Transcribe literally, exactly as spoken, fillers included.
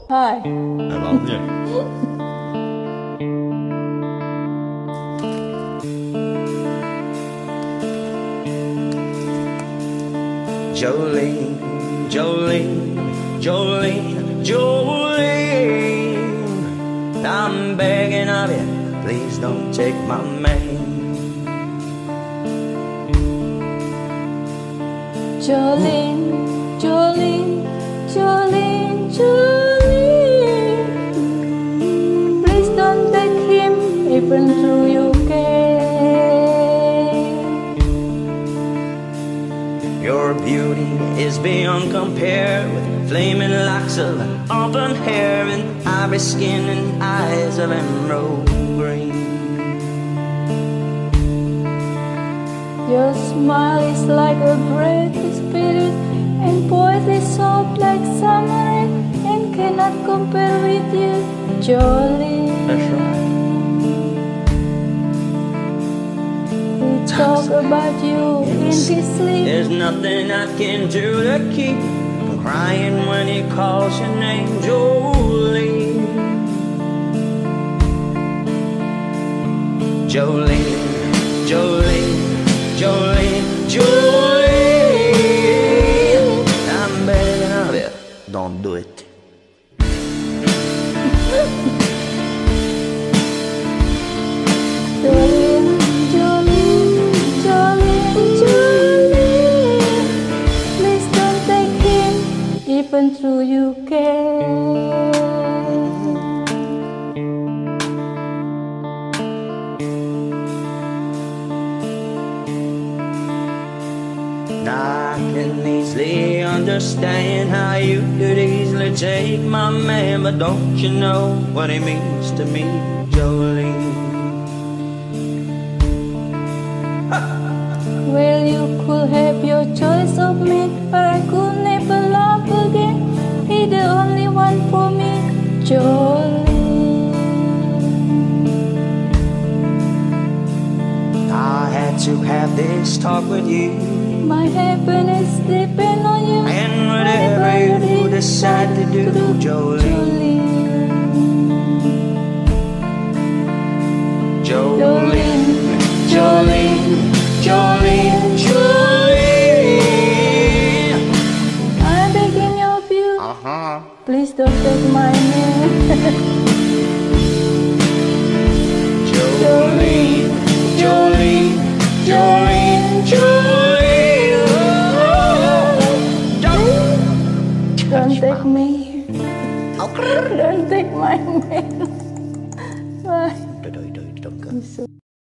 Hi. À vâng nha. Jolene, Jolene, Jolene, Jolene, I'm begging of you, please don't take my man. Jolene, Jolene, Jolene, Jolene, please don't take him even though you can. Your beauty is beyond compare, with flaming locks of auburn hair and ivory skin and eyes of emerald green. Your smile is like a breath of spirit, and voice is soft like summer rain, and cannot compare with you, Jolene. That's right. We talk about you in his sleep. There's nothing I can do to keep from crying when he calls your name, Jolene. Jolene, Jolene, Jolene, Jolene, I'm begging of you, don't do it. Jolene, Jolene, Jolene, Jolene, please don't take him even though you can. I can easily understand how you could easily take my man, but don't you know what he means to me, Jolene? Well, you could have your choice of me, but I could never love again. He's the only one for me, Jolene. I had to have this talk with you, My happiness depends on you, and whatever you decide to do, Jolene. Jolene, Jolene, Jolene, Jolene, I'm begging of you, uh-huh. please don't take my name. Jolene, Jolene, Jolene, Jolene, oh, Don't take me. Don't take my man. Bye. Don't, don't, don't, don't go. So